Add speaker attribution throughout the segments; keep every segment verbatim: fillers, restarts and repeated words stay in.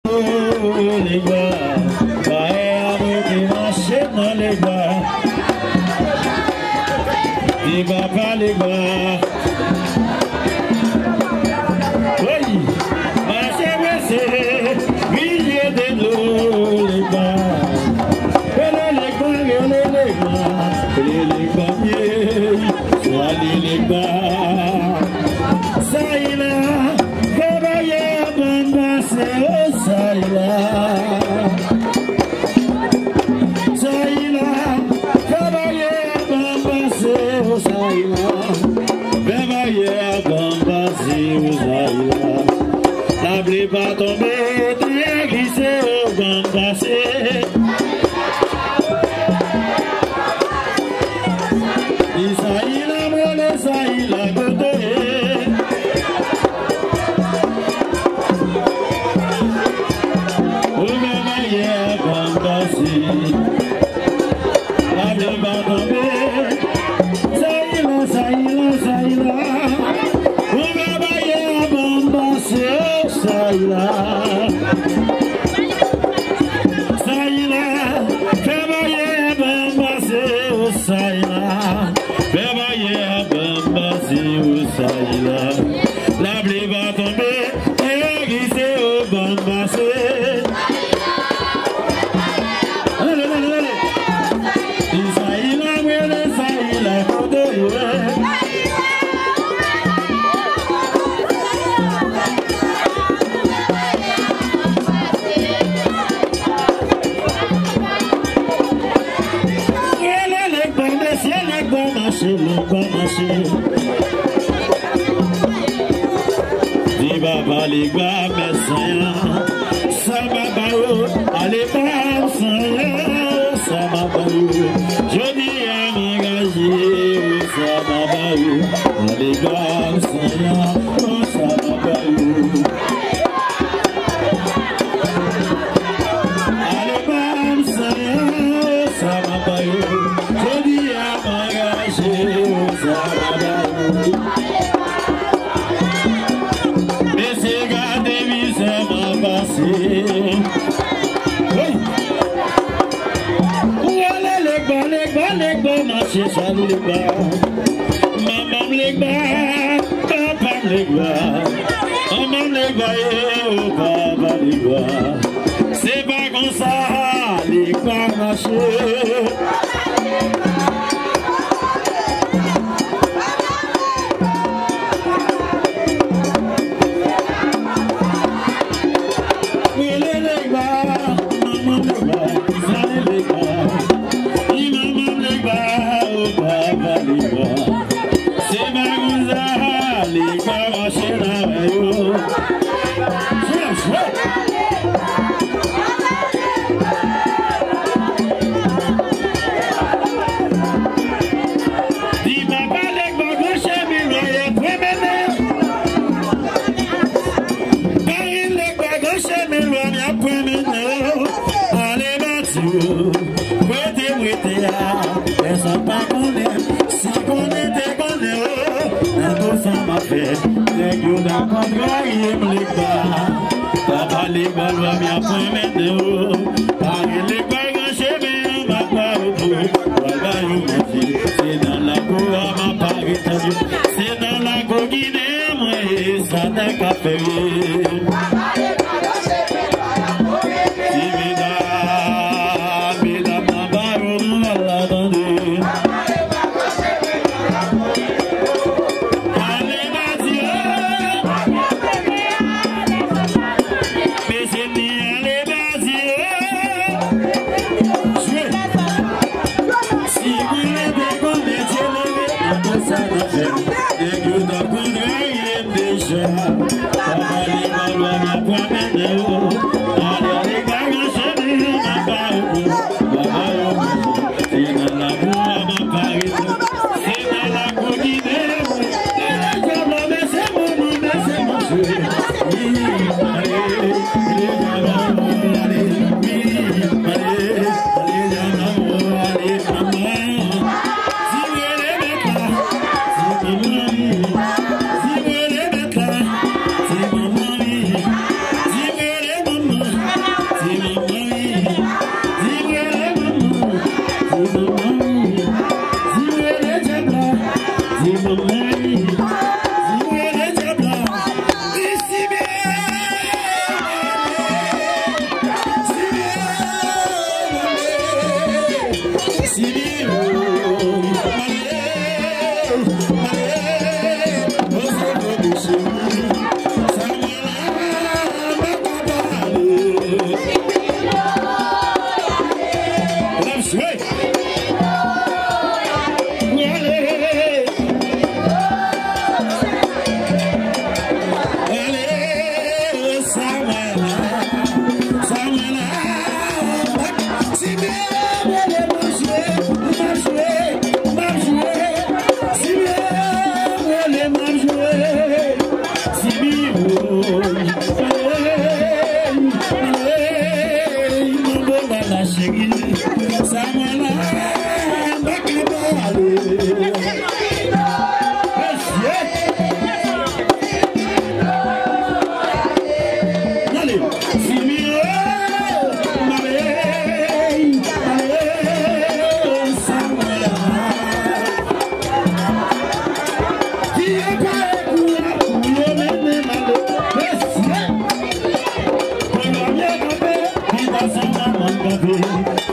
Speaker 1: les gars, pas qui marche dans les gars, les gars pas les gars. Oui, marchez, marchez, milieu de l'eau les gars, les gars, les gars, les gars, soyez les gars, ça y est. Saïla, Saïla, travailler à Bambasé, oh Saïla, travailler à Bambasé, oh Saïla, la blé pas tomber, t'es glissé au Bambasé. Et Saïla, moi le Saïla, côté. La blé va tomber, et glissé au Bambasé. Allez, allez, allez. Isaïla, mwele, Isaïla, kodo, Baba les gars, mais ça m'a baillé, allez pas, ça m'a baillé, je dis à m'engager, ça m'a baillé, allez gars, ça m'a baillé, allez pas, ça m'a baillé, je dis à m'engager, ça m'a baillé. Salut les gars, maman les gars, papa les gars, maman les gars, oh papa les gars, c'est pas comme ça, les gars marcher. Papa les gars, l'on vient pour mettre par les gars, chez ma part, c'est dans la cour à ma part, c'est dans la cour Guinée, moi, ça t'a café. Papa les gars,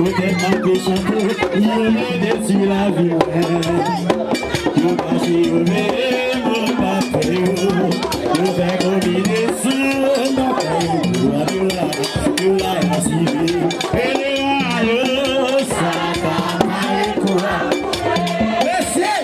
Speaker 1: tellement que chanter, il me dessus la vie. Yo caché au meilleur, mon papa, yo fais combinaison, ma paille, yo la, yo la yassivé. Et le yo, ça va pas quoi. Laissez!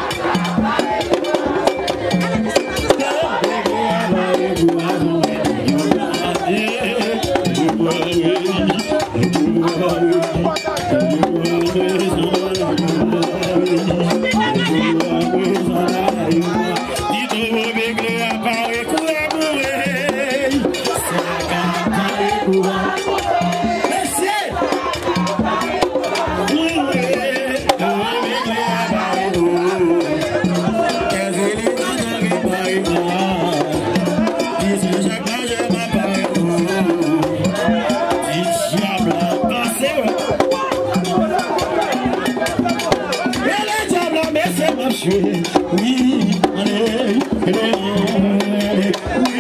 Speaker 1: Oui, allez, allez, oui,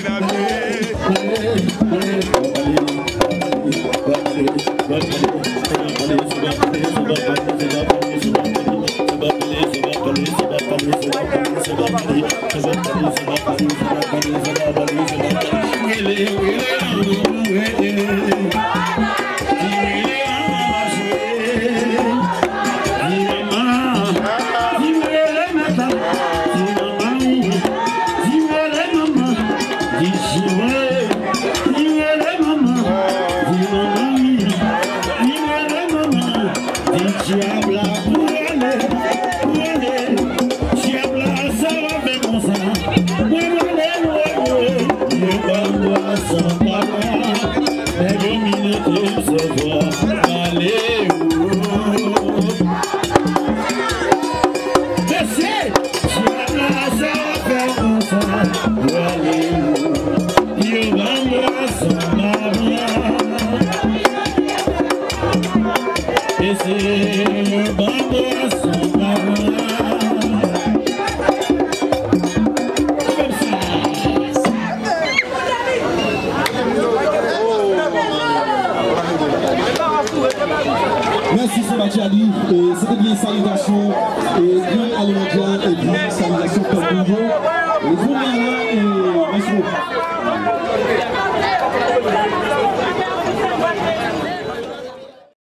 Speaker 2: Merci Sébastien Ali, c'était bien salutation et bien alimentaire et bien salutation comme vous. Et vous, là, et merci.